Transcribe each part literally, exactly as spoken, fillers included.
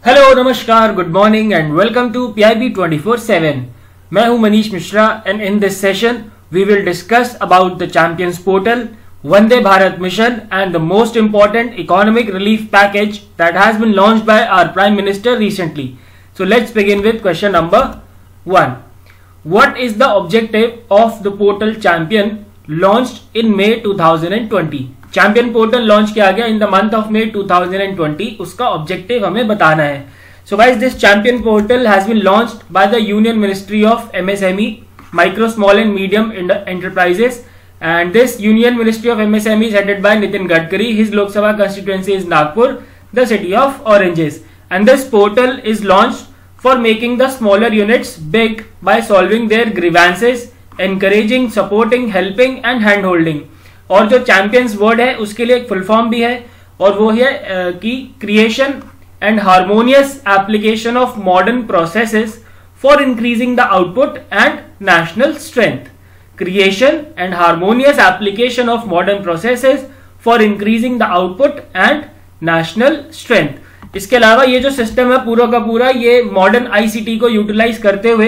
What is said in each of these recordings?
Hello, नमस्कार, good morning and welcome to P I B twenty four seven. मैं हूं Manish Mishra and in this session we will discuss about the champions portal, Vande Bharat mission and the most important economic relief package that has been launched by our Prime Minister recently. So let's begin with question number one. What is the objective of the portal Champion launched in May twenty twenty? Champion portal launch किया गया in the month of May two thousand twenty. उसका objective हमें बताना है। So guys, this champion portal has been launched by the union ministry of MSME, micro small and medium enterprises, and this union ministry of MSME is headed by Nitin Gadkari. His Lok Sabha constituency is Nagpur, the city of oranges, and this portal is launched for making the smaller units big by solving their grievances, encouraging, supporting, helping and hand holding. और जो champions word है उसके लिए एक full form भी है और वो है uh, कि creation and harmonious application of modern processes for increasing the output and national strength. Creation and harmonious application of modern processes for increasing the output and national strength. इसके अलावा ये जो सिस्टम है पूरा का पूरा ये मॉडर्न आईसीटी को यूटिलाइज करते हुए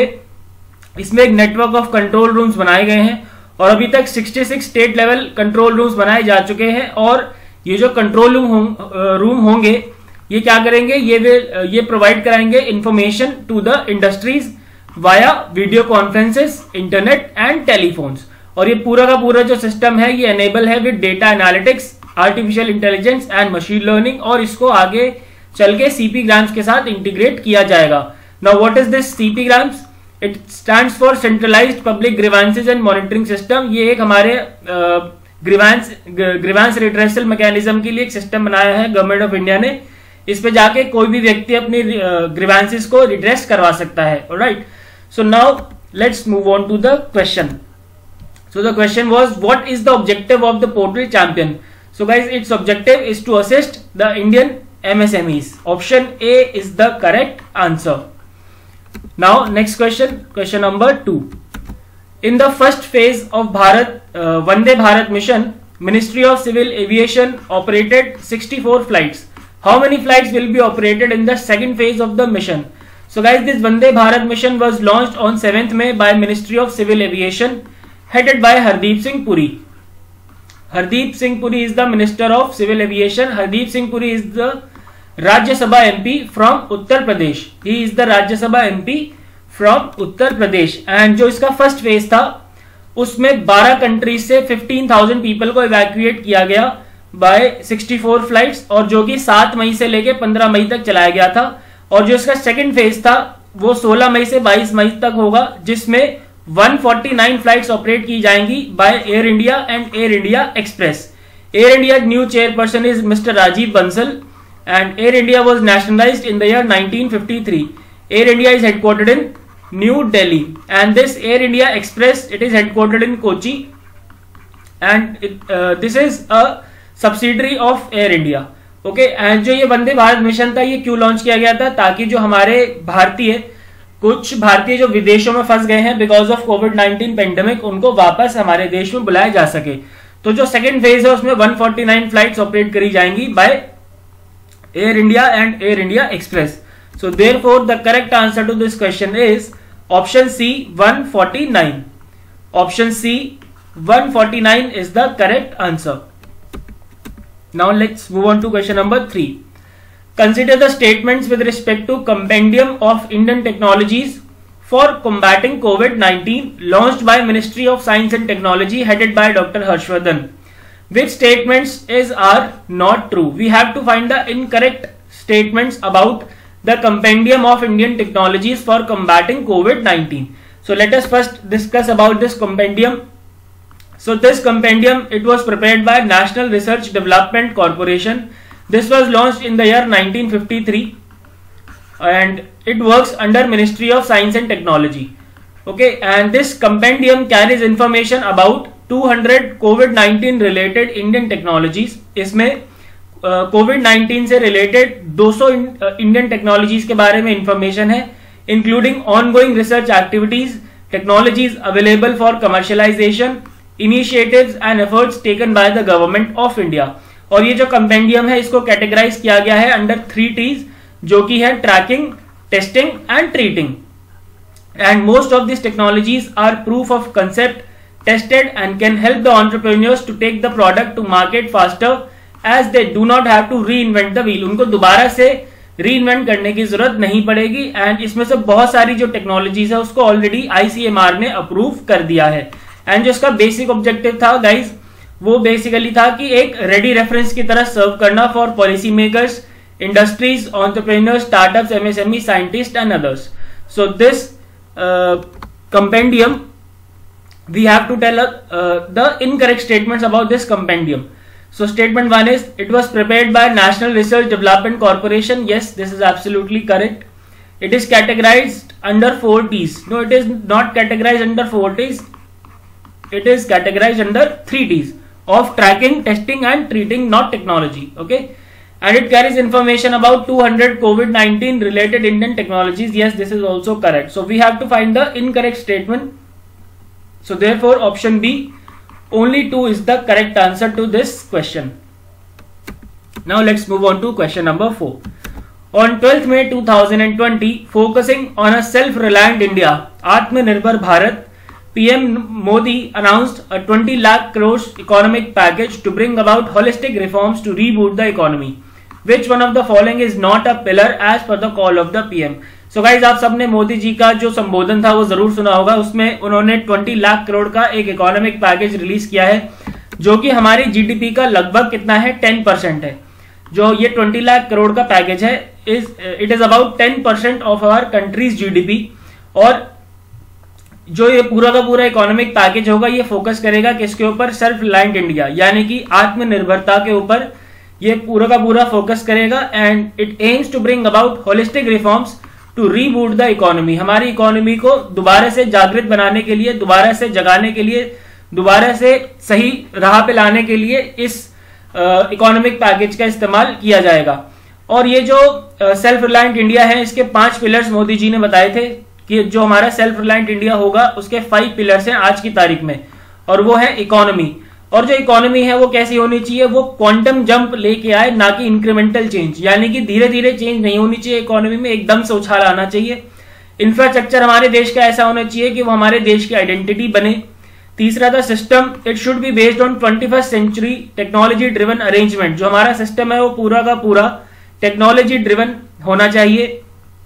इसमें एक नेटवर्क ऑफ कंट्रोल रूम्स बनाए गए हैं और अभी तक छियासठ स्टेट लेवल कंट्रोल रूम्स बनाए जा चुके हैं. और ये जो कंट्रोल रूम रूम होंगे ये क्या करेंगे, ये ये प्रोवाइड कराएंगे information to the industries via video conferences, internet and telephones. और ये पूरा का पूरा जो सिस्टम है ये एनेबल है with data analytics, artificial intelligence and machine learning, और इसको आगे चल के सीपी ग्राम्स के साथ इंटीग्रेट किया जाएगा. Now what is this CP grams? It stands for centralised public grievances and monitoring system. ये एक हमारे ग्रीवेंस ग्रीवेंस रिड्रेसल मैकेनिज्म के लिए एक सिस्टम बनाया है गवर्नमेंट ऑफ इंडिया ने. इस पे जाके कोई भी व्यक्ति अपनी ग्रीवेंसेस को रिड्रेस करवा सकता है. Alright, so now let's move on to the question. So the question was what is the objective of the portal champion. So guys, its objective is to assist the Indian MSMEs. Option A is the correct answer. Now next question, question number two. In the first phase of Bharat uh, Vande Bharat mission, Ministry of Civil Aviation operated sixty-four flights. How many flights will be operated in the second phase of the mission? So guys, this Vande Bharat mission was launched on seventh May by Ministry of Civil Aviation headed by Hardeep Singh Puri. Hardeep Singh Puri is the Minister of Civil Aviation. Hardeep Singh Puri is the Rajya Sabha MP from Uttar Pradesh. He is the Rajya Sabha MP from Uttar Pradesh. And जो इसका first phase था उसमें बारह countries से पंद्रह हज़ार people को evacuate किया गया बाय चौंसठ फ्लाइट्स, और जो कि सात मई से लेके पंद्रह मई तक चलाया गया था. और जो इसका सेकंड फेज था वो सोलह मई से बाईस मई तक होगा, जिसमें एक सौ उनचास फ्लाइट्स ऑपरेट की जाएंगी by Air India and Air India Express. Air India new chairperson is mister Rajeev Bansal. And Air India was nationalized in the year nineteen fifty-three. Air India is headquartered in New Delhi, and this Air India Express, it is headquartered in Kochi, and it, uh, this is a subsidiary of Air India. Okay, and जो ये वंदे Bharat mission था ये क्यों launch किया गया था? ताकि जो हमारे भारतीय कुछ भारतीय जो विदेशों में फंस गए हैं because of COVID nineteen pandemic, उनको वापस हमारे देश में बुलाया जा सके. तो जो सेकेंड फेज है उसमें एक सौ उनचास फ्लाइट्स ऑपरेट करी जाएंगी by Air India and Air India Express. So therefore the correct answer to this question is option C, one forty-nine. Option C, one forty-nine is the correct answer. Now let's move on to question number three. Consider the statements with respect to Compendium of Indian Technologies for combating COVID nineteen launched by Ministry of Science and Technology headed by Doctor Harshvardhan. Which statements is are not true? We have to find the incorrect statements about the Compendium of Indian Technologies for combating COVID nineteen. So let us first discuss about this compendium. So this compendium, it was prepared by National Research Development Corporation. This was launched in the year nineteen fifty-three and it works under Ministry of Science and Technology. Okay, and this compendium carries information about two hundred COVID nineteen related Indian technologies. इसमें COVID nineteen से related दो सौ Indian technologies के बारे में information है, including ongoing research activities, technologies available for commercialisation, initiatives and efforts taken by the government of India. और ये जो कंपेंडियम है इसको कैटेगराइज किया गया है अंडर थ्री टीज, जो कि है tracking, testing and treating. And most of this technologies are proof of concept, tested and can help the entrepreneurs to take the product to market faster as they do not have to reinvent the wheel. उनको दोबारा से री invent करने की जरूरत नहीं पड़ेगी। And इसमें से बहुत सारी जो टेक्नोलॉजीज है उसको ऑलरेडी आईसीएमआर ने अप्रूव कर दिया है। एंड जो इसका बेसिक ऑब्जेक्टिव था गाइज, वो बेसिकली था कि एक रेडी रेफरेंस की तरह सर्व करना for policy makers, industries, entrepreneurs, startups, MSME, scientist and others. So this compendium, we have to tell uh, the incorrect statements about this compendium. So statement one is, it was prepared by National Research Development Corporation. Yes, this is absolutely correct. It is categorized under four T's. No, it is not categorized under four T's. It is categorized under three T's of tracking, testing and treating, not technology. Okay. And it carries information about two hundred COVID nineteen related Indian technologies. Yes, this is also correct. So we have to find the incorrect statement. So therefore option B, only two is the correct answer to this question. Now let's move on to question number four. On twelfth May two thousand twenty, focusing on a self-reliant India, Atmanirbhar Bharat, P M Modi announced a twenty lakh crores economic package to bring about holistic reforms to reboot the economy. Which one of the following is not a pillar as per the call of the P M? So guys, आप सबने मोदी जी का जो संबोधन था वो जरूर सुना होगा। उसमें उन्होंने बीस लाख करोड़ का एक इकोनॉमिक पैकेज रिलीज किया है, जो कि हमारी जीडीपी का लगभग कितना है, टेन परसेंट है। जो ये बीस लाख करोड़ का पैकेज है, is it is about ten percent of our country's GDP. और जो ये पूरा का पूरा इकोनॉमिक पैकेज होगा, ये फोकस करेगा किसके ऊपर, सेल्फ रिलायंट इंडिया, यानी कि आत्मनिर्भरता के ऊपर ये पूरा का पूरा फोकस करेगा। And it aims to bring about holistic reforms to reboot the economy. हमारी इकोनॉमी को दोबारा से जागृत बनाने के लिए, दोबारा से जगाने के लिए, दोबारा से सही राह पे लाने के लिए इस इकोनॉमिक पैकेज का इस्तेमाल किया जाएगा। और ये जो सेल्फ रिलायंट इंडिया है, इसके पांच पिलर्स मोदी जी ने बताए थे कि जो हमारा सेल्फ रिलायंट इंडिया होगा उसके फाइव पिलर्स हैं आज की तारीख में, और वो है इकोनॉमी। और जो इकोनॉमी है वो कैसी होनी चाहिए, वो क्वांटम जंप लेके आए, ना कि इंक्रीमेंटल चेंज, यानी कि धीरे धीरे चेंज नहीं होनी चाहिए इकोनॉमी में, एकदम से उछाल आना चाहिए। इंफ्रास्ट्रक्चर हमारे देश का ऐसा होना चाहिए कि वो हमारे देश की आइडेंटिटी बने। तीसरा था system, it should be based on twenty first century technology driven arrangement. जो हमारा सिस्टम है वो पूरा का पूरा टेक्नोलॉजी ड्रिवन होना चाहिए।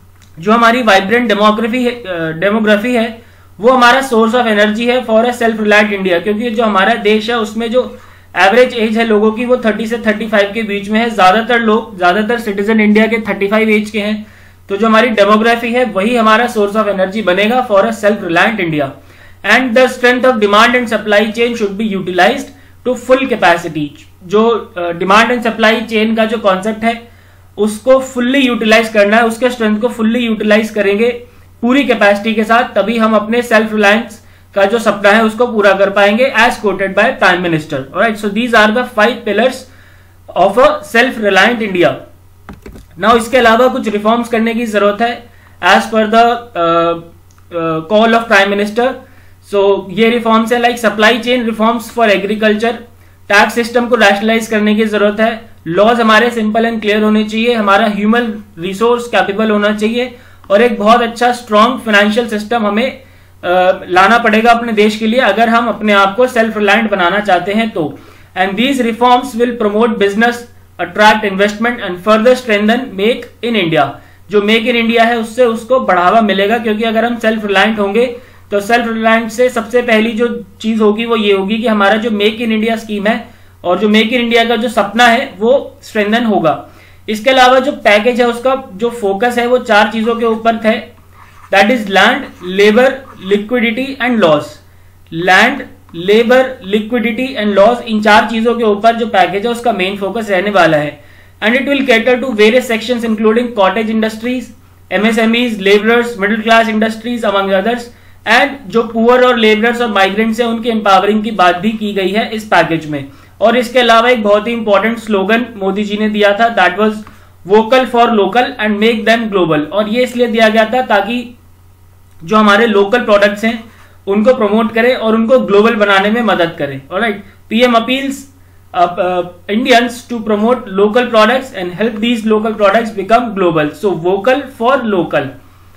जो हमारी वाइब्रेंट डेमोग्राफी है डेमोग्राफी है वो हमारा सोर्स ऑफ एनर्जी है for a self reliant India, क्योंकि जो हमारा देश है उसमें जो एवरेज एज है लोगों की वो तीस से पैंतीस के बीच में है। ज्यादातर लोग, ज्यादातर सिटीजन इंडिया के पैंतीस एज के हैं। तो जो हमारी डेमोग्राफी है वही हमारा सोर्स ऑफ एनर्जी बनेगा for a self reliant India. And the strength of demand and supply chain should be utilised to full capacity. जो डिमांड एंड सप्लाई चेन का जो कॉन्सेप्ट है उसको फुल्ली यूटिलाइज करना है, उसके स्ट्रेंथ को फुल्ली यूटिलाइज करेंगे पूरी कैपेसिटी के साथ, तभी हम अपने सेल्फ रिलायंस का जो सपना है उसको पूरा कर पाएंगे as quoted by prime minister. Alright, so these are the five pillars of a self reliant India. Now इसके अलावा कुछ रिफॉर्म्स करने की जरूरत है as per the call of prime minister. So ये रिफॉर्म्स है like supply chain reforms for agriculture, tax system को रैशनलाइज करने की जरूरत है, लॉज हमारे सिंपल एंड क्लियर होने चाहिए, हमारा ह्यूमन रिसोर्स कैपेबल होना चाहिए, और एक बहुत अच्छा स्ट्रॉन्ग फाइनेंशियल सिस्टम हमें आ, लाना पड़ेगा अपने देश के लिए, अगर हम अपने आप को सेल्फ रिलायंट बनाना चाहते हैं तो। And these reforms will promote business, attract investment and further strengthen make in India. जो मेक इन इंडिया है उससे उसको बढ़ावा मिलेगा, क्योंकि अगर हम सेल्फ रिलायंट होंगे तो सेल्फ रिलायंट से सबसे पहली जो चीज होगी वो ये होगी कि हमारा जो मेक इन इंडिया स्कीम है और जो मेक इन इंडिया का जो सपना है वो स्ट्रेंथन होगा। इसके अलावा जो पैकेज है उसका जो फोकस है वो चार चीजों के ऊपर थे, that is land, labour, liquidity and laws. Land, labour, liquidity and laws, इन चार चीजों के ऊपर जो पैकेज है उसका मेन फोकस रहने वाला है। And it will cater to various sections including cottage industries, MSMEs, labourers, middle class industries among others. And जो पुअर और लेबरर्स और माइग्रेंट्स है उनके एम्पावरिंग की बात भी की गई है इस पैकेज में। और इसके अलावा एक बहुत ही इंपॉर्टेंट स्लोगन मोदी जी ने दिया था, that was vocal for local and make them global. और ये इसलिए दिया गया था ताकि जो हमारे लोकल प्रोडक्ट्स हैं उनको प्रमोट करें और उनको ग्लोबल बनाने में मदद करें। Alright, PM appeals Indians to promote local products and help these local products become global. So vocal for local.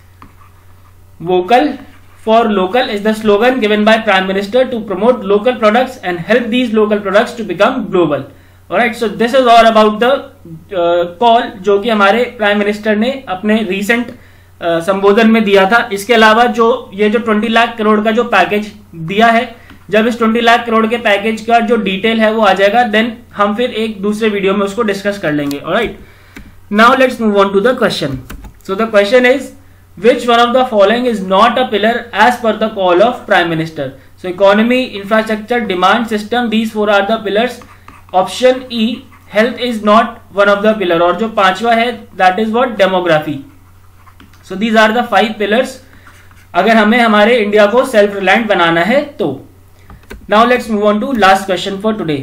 Vocal for local is the slogan given by Prime Minister to promote local products and help these local products to become global. Alright, so this is all about the uh, call जो कि हमारे prime minister ने अपने recent uh, संबोधन में दिया था. इसके अलावा जो ये जो बीस लाख करोड़ का जो पैकेज दिया है, जब इस बीस लाख करोड़ के पैकेज का जो डिटेल है वो आ जाएगा, देन हम फिर एक दूसरे वीडियो में उसको डिस्कस कर लेंगे. Alright, now let's move on to the question. So the question is which one of the following is not a pillar as per the call of Prime Minister? So economy, infrastructure, demand system, these four are the pillars. Option E, health is not one of the pillar. और जो पांचवा है that is what, demography. So these are the five pillars अगर हमें हमारे India को self reliant बनाना है तो. Now let's move on to last question for today.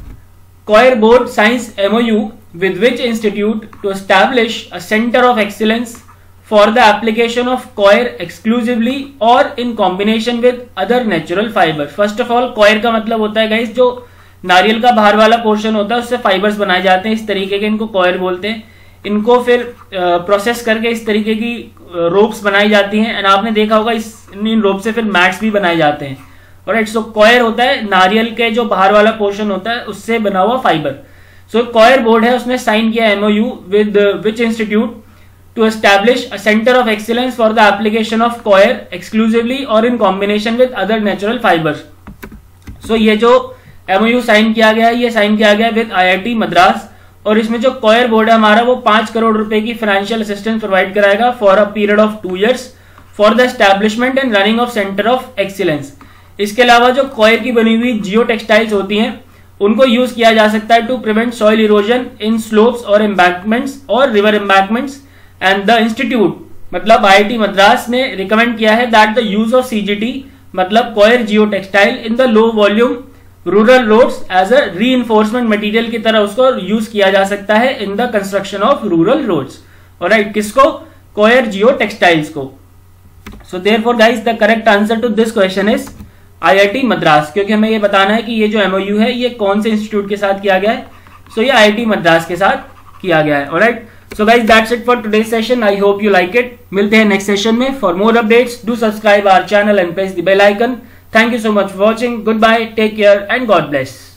COIR board signs M O U with which institute to establish a center of excellence for the application of COIR exclusively or in combination with other natural fiber. First of all, COIR का मतलब होता है guys जो नारियल का बाहर वाला portion होता है उससे फाइबर्स बनाए जाते हैं, इस तरीके के, इनको COIR बोलते हैं. इनको फिर प्रोसेस uh, करके इस तरीके की रोप्स uh, बनाई जाती हैं एंड आपने देखा होगा इस इन रोप से फिर मैट्स भी बनाए जाते हैं. ऑलराइट, सो COIR होता है नारियल के जो बाहर वाला पोर्शन होता है उससे बना हुआ फाइबर. सो COIR बोर्ड है, उसने साइन किया MoU with which institute to establish a center of excellence for the application of COIR exclusively or in combination with other natural fibers. So ये जो M O U साइन किया गया है, ये sign किया गया with I I T Madras, और इसमें जो COIR बोर्ड है हमारा वो पांच करोड़ रुपए की फाइनेंशियल असिस्टेंस प्रोवाइड कराएगा for a period of two years for the establishment and running of centre of excellence. इसके अलावा जो COIR की बनी हुई जियो टेक्सटाइल्स होती हैं उनको यूज किया जा सकता है to prevent soil erosion in slopes और एम्बैंकमेंट्स और river embankments. And the institute मतलब आई आई टी मद्रास ने रिकमेंड किया है that the use of C G T मतलब COIR geo textile in the low volume rural roads as a reinforcement material की तरह उसको यूज किया जा सकता है in the construction of rural roads. Alright, किसको? COIR जियो टेक्सटाइल्स को. So therefore guys the correct answer to this question is I I T Madras, क्योंकि हमें ये बताना है कि ये जो एमओयू है ये कौन से इंस्टीट्यूट के साथ किया गया है. सो so, ये आई आई टी मद्रास के साथ किया गया है. Alright, so guys, that's it for today's session. I hope you like it. मिलते हैं next session में. For more updates, do subscribe our channel and press the bell icon. Thank you so much for watching. Goodbye, take care and God bless.